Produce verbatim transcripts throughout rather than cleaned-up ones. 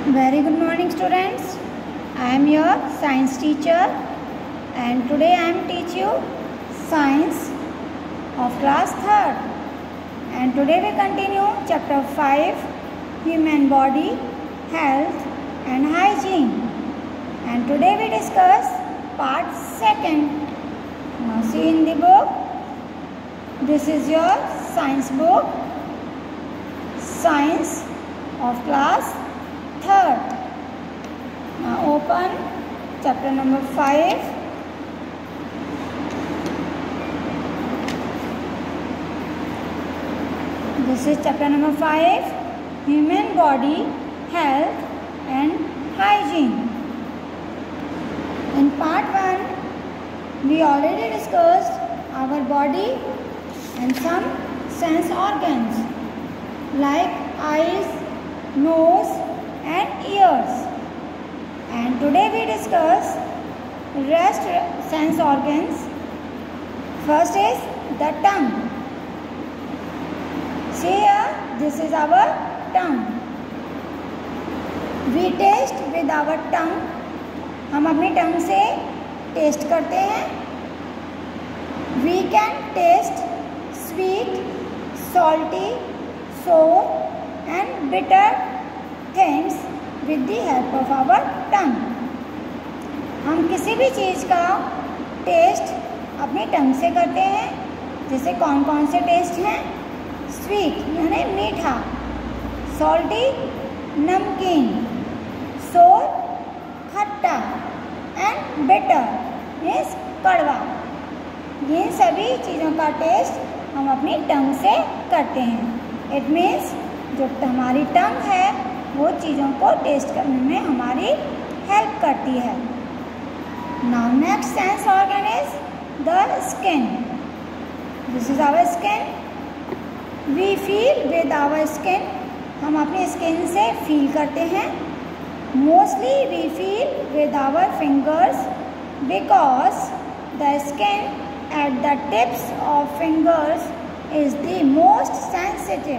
Very good morning, students. I am your science teacher and today I am teach you science of class third. And today we continue chapter five, human body, health and hygiene. And today we discuss part second. Now see in the book. This is your science book, science of class third. Now open chapter number five. This is chapter number five, human body, health and hygiene. In part one, we already discussed our body and some sense organs like eyes, nose and ears. And today we discuss rest sense organs. First is the tongue. See here, this is our tongue. We taste with our tongue. हम अपनी टंग से test करते हैं. We can taste sweet, salty, sour and bitter things with the help of our tongue. हम किसी भी चीज़ का test अपनी टंग से करते हैं. जैसे कौन कौन से टेस्ट हैं? स्वीट यानी मीठा, सॉल्टी नमकीन, सोर खट्टा एंड बिटर मीन्स कड़वा. ये सभी चीज़ों का टेस्ट हम अपनी टंग से करते हैं. इट मीन्स जो हमारी टंग है वो चीज़ों को टेस्ट करने में हमारी हेल्प करती है. Now next sense organ is the skin. This is our skin. We feel with our skin. हम अपनी स्किन से फील करते हैं. Mostly we feel with our fingers because the skin at the tips of fingers is the most sensitive.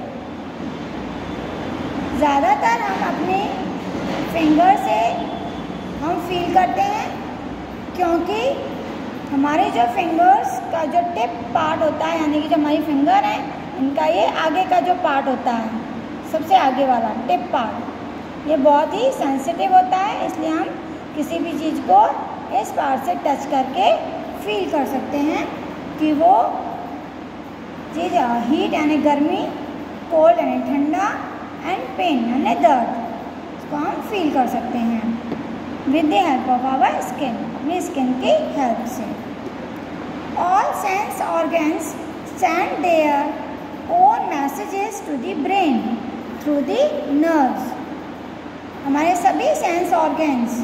ज़्यादातर हम अपने finger से हम फील करते हैं क्योंकि हमारे जो फिंगर्स का जो टिप पार्ट होता है यानी कि जो हमारी फिंगर है इनका ये आगे का जो पार्ट होता है, सबसे आगे वाला टिप पार्ट, ये बहुत ही सेंसिटिव होता है. इसलिए हम किसी भी चीज़ को इस पार्ट से टच करके फील कर सकते हैं कि वो चीज़ हीट यानी गर्मी, कोल्ड यानी ठंडा एंड पेन यानी दर्द, इसको हम फील कर सकते हैं with the help of our skin, अपनी स्किन की हेल्प से. All sense organs send their own messages to the brain through the nerves. हमारे सभी सेंस ऑर्गन्स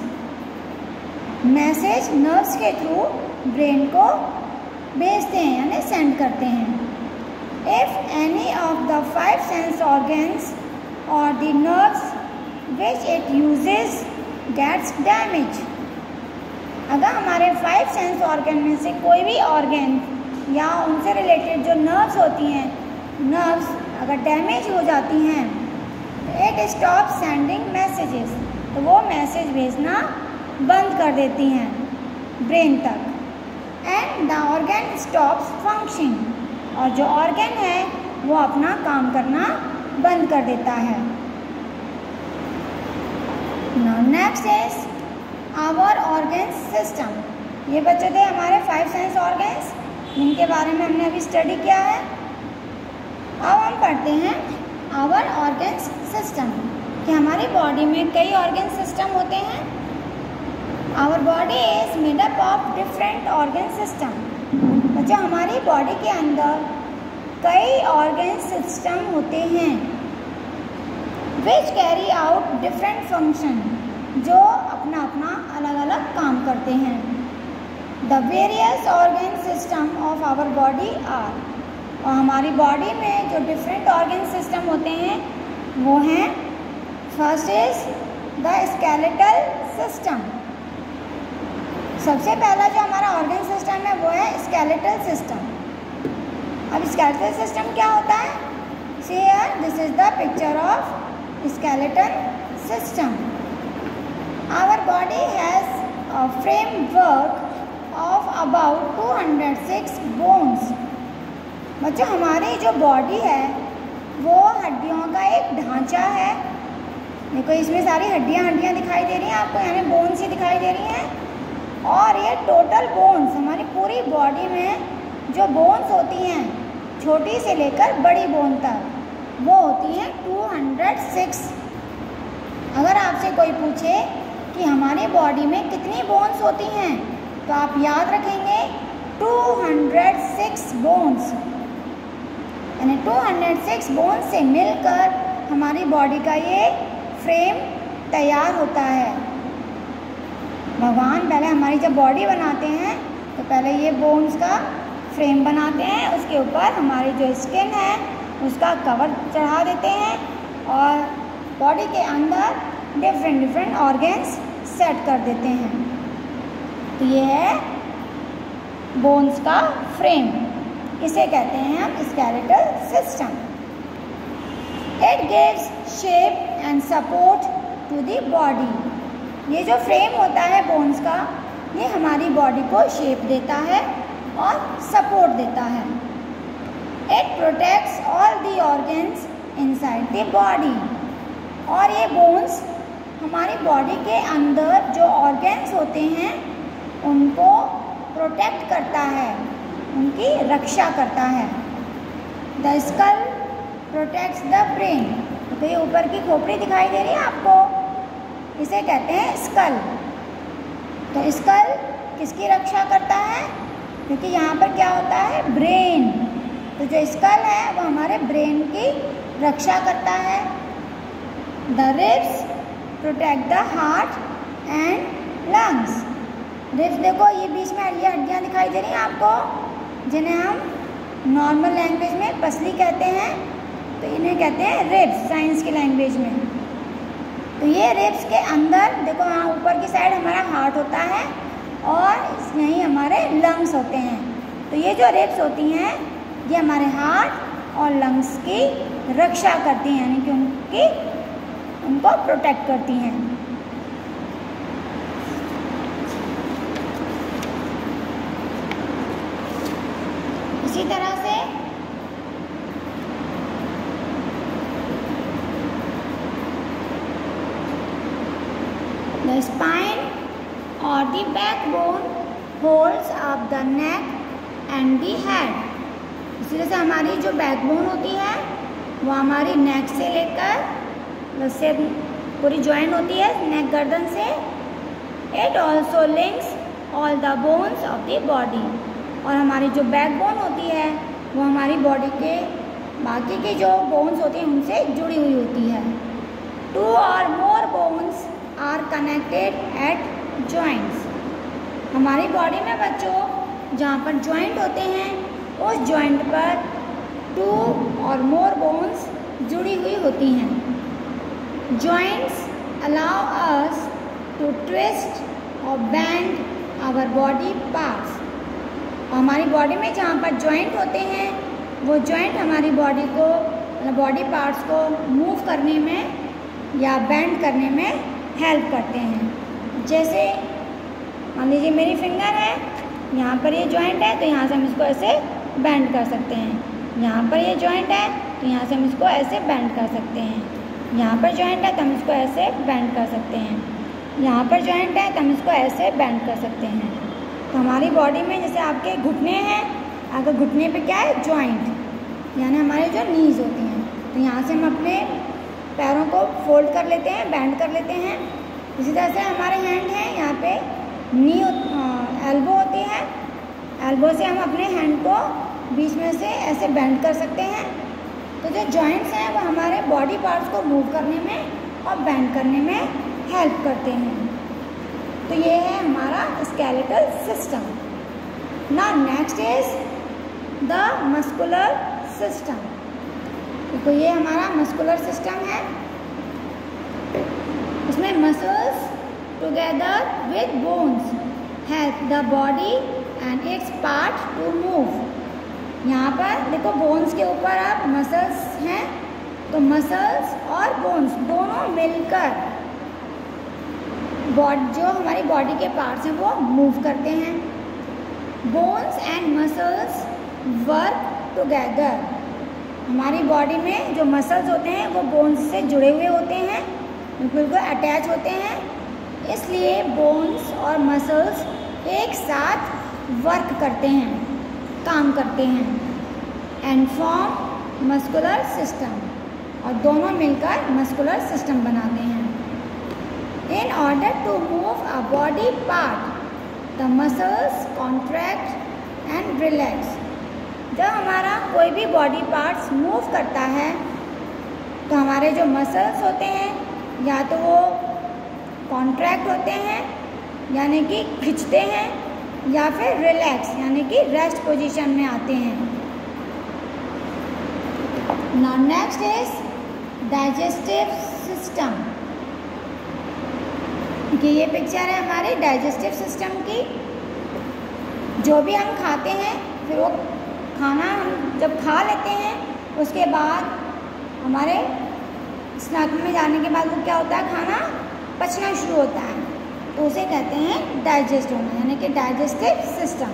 मैसेज नर्व्स के थ्रू ब्रेन को भेजते हैं यानी सेंड करते हैं. If any of the five sense organs or the nerves which it uses gets damaged. अगर हमारे फाइव सेंस ऑर्गन में से कोई भी ऑर्गन या उनसे रिलेटेड जो नर्व्स होती हैं, नर्व्स अगर डैमेज हो जाती हैं, इट स्टॉप सेंडिंग मैसेजेस, तो वो मैसेज भेजना बंद कर देती हैं ब्रेन तक. And the organ stops functioning, और जो ऑर्गन है वो अपना काम करना बंद कर देता है. Now next is our organ system. ये बच्चे थे हमारे फाइव सेंस ऑर्गन्स जिनके बारे में हमने अभी स्टडी किया है. अब हम पढ़ते हैं आवर ऑर्गन सिस्टम कि हमारी बॉडी में कई ऑर्गन सिस्टम होते हैं. Our body is made up of different organ system. बच्चों हमारी बॉडी के अंदर कई ऑर्गन सिस्टम होते हैं which carry out different function, जो अपना अपना अलग अलग काम करते हैं. The various organ system of our body are. और हमारी बॉडी में जो डिफरेंट ऑर्गन सिस्टम होते हैं वो हैं, first is the skeletal system. सबसे पहला जो हमारा ऑर्गन सिस्टम है वो है स्केलेटल सिस्टम. अब स्केलेटल सिस्टम क्या होता है? See here, this is the picture of skeleton system. Our body has a framework of about two hundred six bones. बच्चों, हमारी जो बॉडी है वो हड्डियों का एक ढांचा है। देखो इसमें सारी हड्डियां हड्डियां दिखाई दे रही हैं आपको, यानी बोन्स ही दिखाई दे रही हैं। और ये टोटल बोन्स, हमारी पूरी बॉडी में जो बोन्स होती हैं छोटी से लेकर बड़ी बोन तक, वो होती हैं दो सौ छह। अगर आपसे कोई पूछे कि हमारी बॉडी में कितनी बोन्स होती हैं तो आप याद रखेंगे दो सौ छह बोन्स, यानी दो सौ छह बोन्स से मिलकर हमारी बॉडी का ये फ्रेम तैयार होता है। भगवान पहले हमारी जब बॉडी बनाते हैं तो पहले ये बोन्स का फ्रेम बनाते हैं, उसके ऊपर हमारी जो स्किन है उसका कवर चढ़ा देते हैं और बॉडी के अंदर डिफरेंट डिफरेंट ऑर्गन्स सेट कर देते हैं। तो ये है बोन्स का फ्रेम, इसे कहते हैं हम skeletal system. It gives shape and support to the body. ये जो फ्रेम होता है बोन्स का, ये हमारी बॉडी को शेप देता है और सपोर्ट देता है। It protects all the organs inside the body. और ये बोन्स हमारी बॉडी के अंदर जो ऑर्गन्स होते हैं उनको प्रोटेक्ट करता है, उनकी रक्षा करता है। The skull protects the brain. तो ये ऊपर की खोपड़ी दिखाई दे रही है आपको, इसे कहते हैं स्कल। तो स्कल किसकी रक्षा करता है? क्योंकि यहाँ पर क्या होता है, ब्रेन। तो जो स्कल है वो हमारे ब्रेन की रक्षा करता है। The ribs protect the heart and lungs. Ribs देखो, ये बीच में ये हड्डियाँ दिखाई दे रही हैं आपको, जिन्हें हम नॉर्मल लैंग्वेज में पसली कहते हैं, तो इन्हें कहते हैं रिब्स साइंस की लैंग्वेज में। तो ये रिब्स के अंदर देखो, यहाँ ऊपर की साइड हमारा हार्ट होता है और यहीं हमारे लंग्स होते हैं। तो ये जो रिब्स होती हैं ये हमारे हार्ट और लंग्स की रक्षा करती हैं, यानी कि उनकी उनको प्रोटेक्ट करती हैं। इसी तरह से the spine or the backbone holds up the neck and the head. इसी तरह से हमारी जो बैकबोन होती है वो हमारी नेक से लेकर से पूरी ज्वाइन होती है, नेक गर्दन से। It also links all the bones of the body. और हमारी जो बैकबोन होती है वो हमारी बॉडी के बाकी के जो बोन्स होती हैं उनसे जुड़ी हुई होती है। Two or more bones are connected at joints. हमारी बॉडी में बच्चों जहाँ पर जॉइंट होते हैं उस जॉइंट पर टू और मोर बोन्स जुड़ी हुई होती हैं। Joints allow us to twist और बेंड आवर बॉडी पार्ट्स। हमारी बॉडी में जहाँ पर जॉइंट होते हैं वो जॉइंट हमारी बॉडी को, बॉडी पार्ट्स को मूव करने में या बेंड करने में हेल्प करते हैं। जैसे मान लीजिए मेरी फिंगर है, यहाँ पर ये जॉइंट है तो यहाँ से हम इसको ऐसे बेंड कर सकते हैं। यहाँ पर ये जॉइंट है तो यहाँ से हम इसको ऐसे बेंड कर सकते हैं। यहाँ पर जॉइंट है तो हम इसको ऐसे बेंड कर सकते हैं। यहाँ पर जॉइंट है तो हम इसको ऐसे बेंड कर सकते हैं। तो हमारी बॉडी में जैसे आपके घुटने हैं, अगर घुटने पे क्या है, जॉइंट, यानी हमारे जो नीज होती हैं, तो यहाँ से हम अपने पैरों को फोल्ड कर लेते हैं, बेंड कर लेते हैं। इसी तरह से हमारे हैंड हैं, यहाँ पे नी एल्बो होती है, एल्बो से हम अपने हैंड को बीच में से ऐसे बेंड कर सकते हैं। तो जो जॉइंट्स हैं वो हमारे बॉडी पार्ट्स को मूव करने में और बेंड करने में हेल्प करते हैं। तो ये है हमारा skeletal system. Now next is the muscular system. देखो ये हमारा मस्कुलर सिस्टम है, इसमें muscles together with bones help the body and its part to move. यहाँ पर देखो बोन्स के ऊपर अब मसल्स हैं, तो मसल्स और बोन्स दोनों मिलकर बॉडी जो हमारी बॉडी के पार्ट्स हैं वो मूव करते हैं। Bones and muscles work together. हमारी बॉडी में जो मसल्स होते हैं वो बोन्स से जुड़े हुए होते हैं, बिल्कुल अटैच होते हैं, इसलिए बोन्स और मसल्स एक साथ वर्क करते हैं, काम करते हैं। एंड फॉर्म मस्कुलर सिस्टम, और दोनों मिलकर मस्कुलर सिस्टम बनाते हैं। In order to move a body part the muscles contract and relax. जब हमारा कोई भी बॉडी पार्ट्स मूव करता है तो हमारे जो मसल्स होते हैं या तो वो कॉन्ट्रैक्ट होते हैं यानी कि खिंचते हैं, या फिर रिलैक्स यानी कि रेस्ट पोजीशन में आते हैं। Now next is digestive system. कि ये पिक्चर है हमारे डाइजेस्टिव सिस्टम की। जो भी हम खाते हैं फिर वो खाना हम जब खा लेते हैं उसके बाद हमारे स्टमक में जाने के बाद वो क्या होता है, खाना पचना शुरू होता है, तो उसे कहते हैं डाइजेस्ट होना, यानी कि digestive system.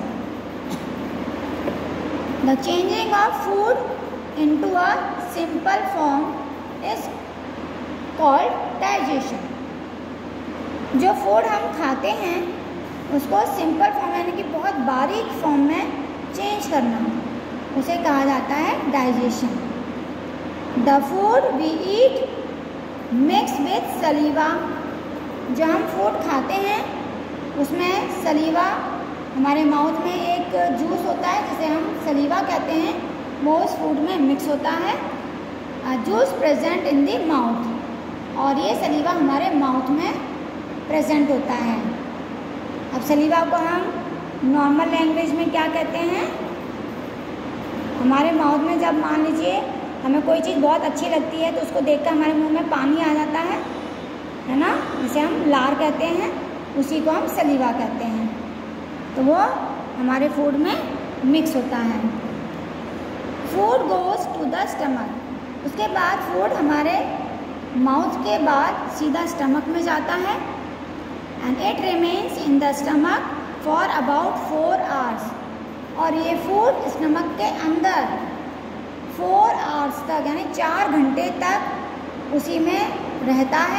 The changing of food into a simple form is called digestion. जो फूड हम खाते हैं उसको सिंपल फॉर्म यानी कि बहुत बारीक फॉर्म में चेंज करना, उसे कहा जाता है digestion. The food we eat mix with saliva. जो हम फूड खाते हैं उसमें सलीवा, हमारे माउथ में एक जूस होता है जिसे हम सलीवा कहते हैं, वो उस फूड में मिक्स होता है। Juice present in the mouth, और ये सलीवा हमारे माउथ में प्रेजेंट होता है। अब सलीवा को हम नॉर्मल लैंग्वेज में क्या कहते हैं, हमारे माउथ में जब मान लीजिए हमें कोई चीज़ बहुत अच्छी लगती है तो उसको देखकर हमारे मुंह में पानी आ जाता है, है ना, जिसे हम लार कहते हैं, उसी को हम सलीवा कहते हैं। तो वो हमारे फूड में मिक्स होता है। Food goes to the stomach. उसके बाद फूड हमारे माउथ के बाद सीधा स्टमक में जाता है। And it remains in the stomach for about four hours. और ये फूड स्टमक के अंदर फोर आवर्स तक यानी चार घंटे तक उसी में रहता है।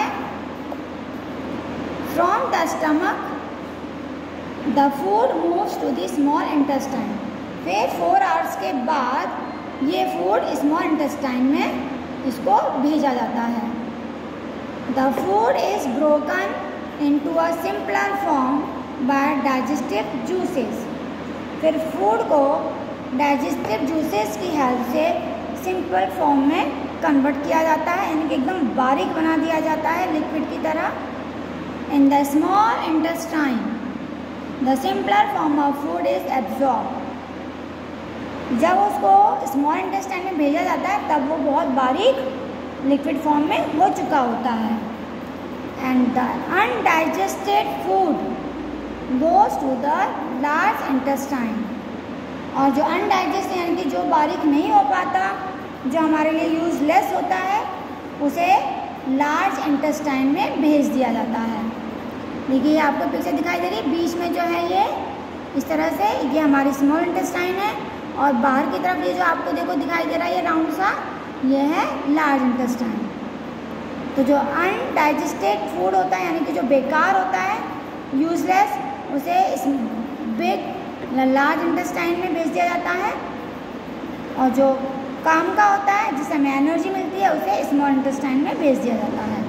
From the stomach the food moves to the small intestine. फिर फोर आवर्स के बाद ये फूड स्मॉल इंटेस्टाइन में इसको भेजा जाता है। The food is broken into a simpler form by digestive juices. फिर फूड को डाइजेस्टिव जूसेस की हेल्प से सिंपल फॉर्म में कन्वर्ट किया जाता है, यानी कि एकदम बारीक बना दिया जाता है लिक्विड की तरह। In the small intestine the simpler form of food is absorb. जब उसको स्मॉल इंटेस्टाइन में भेजा जाता है तब वो बहुत बारीक लिक्विड फॉर्म में हो चुका होता है। And the undigested food goes to the large intestine. और जो अनडाइजेस्ट यानी कि जो बारीक नहीं हो पाता, जो हमारे लिए यूजलेस होता है, उसे लार्ज इंटेस्टाइन में भेज दिया जाता है। देखिए ये आपको पिक्चर दिखाई दे रही है, बीच में जो है ये इस तरह से ये हमारी स्मॉल इंटेस्टाइन है, और बाहर की तरफ ये जो आपको देखो दिखाई दे रहा है ये राउंड सा, ये है लार्ज इंटेस्टाइन। तो जो अनडाइजेस्टेड फूड होता है यानी कि जो बेकार होता है, यूजलेस, उसे इस बिग लार्ज इंटेस्टाइन में भेज दिया जाता है, और जो काम का होता है जिससे हमें एनर्जी मिलती है उसे स्मॉल इंटेस्टाइन में भेज दिया जाता है।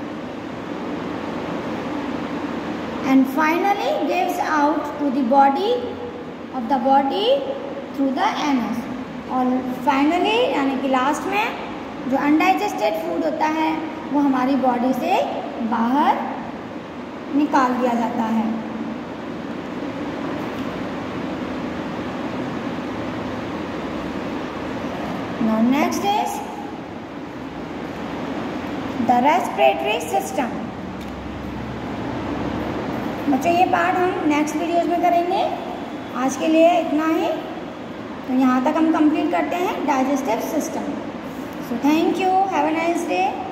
And finally gives out to the body of the body through the anus. और फाइनली यानी कि लास्ट में जो अनडाइजेस्टेड फूड होता है वो हमारी बॉडी से बाहर निकाल दिया जाता है। Now next is the respiratory system। बच्चों ये पार्ट हम नेक्स्ट वीडियोज में करेंगे। आज के लिए इतना ही, तो यहाँ तक हम कंप्लीट करते हैं digestive system. So thank you, have a nice day.